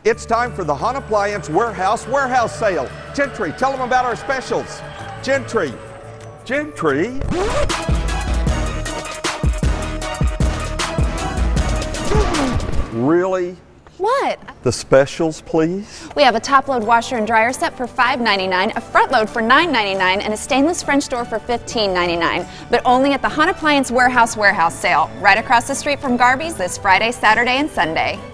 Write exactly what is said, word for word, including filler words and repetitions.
It's time for the Hahn Appliance Warehouse Warehouse Sale. Gentry, tell them about our specials. Gentry. Gentry? Really? What? The specials, please? We have a top-load washer and dryer set for five ninety-nine, a front load for nine ninety-nine, and a stainless French door for fifteen ninety-nine. But only at the Hahn Appliance Warehouse Warehouse Sale, right across the street from Garvey's this Friday, Saturday, and Sunday.